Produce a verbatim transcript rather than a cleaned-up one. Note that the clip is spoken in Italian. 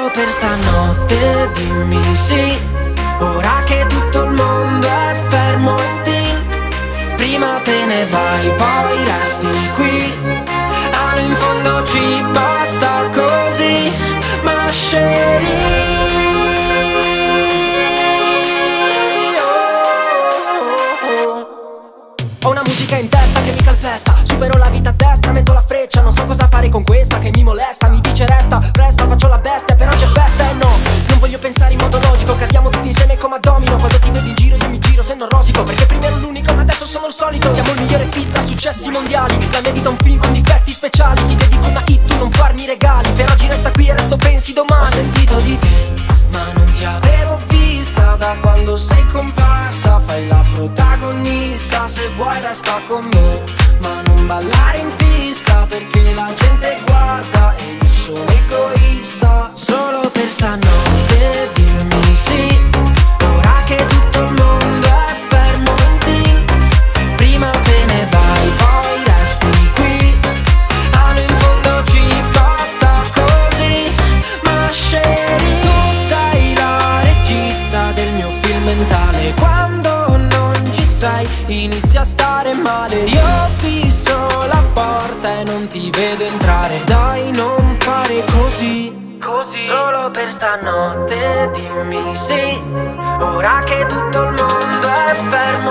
Solo per stanotte dimmi sì, ora che tutto il mondo è fermo in tilt. Prima te ne vai, poi resti qui. Allo in fondo ci basta così, ma scegli. Ho una musica in testa che mi calpesta, supero la vita a destra, metto la freccia, non so cosa fare con questa che mi molesta. Mi dice resta, resta, faccio la bestia, però c'è festa e no, non voglio pensare in modo logico, cadiamo tutti insieme come a domino. Quando ti vedo in giro io mi giro se non rosico, perché prima ero l'unico ma adesso sono il solito. Siamo il migliore fit tra successi mondiali, la mia vita è un film con difetti speciali. Ti dedico una hit, tu non farmi regali, per oggi resta qui e resto pensi domani. Ho sentito di te, ma non ti avevo vista da quando sei comparsa. Fai la protagonista, se vuoi resta con me, ma non ballare in pista perché la gente guarda e io sono egoista. Solo per stanotte dimmi sì, ora che tutto il mondo è fermo in tilt. Prima te ne vai, poi resti qui. Allo in fondo ci basta così, ma scegli. Tu sei la regista del mio film mentale, quando non ci sei inizia a stare male. Io fisso la porta e non ti vedo entrare, dai non fare così, così. Solo per stanotte dimmi sì, ora che tutto il mondo è fermo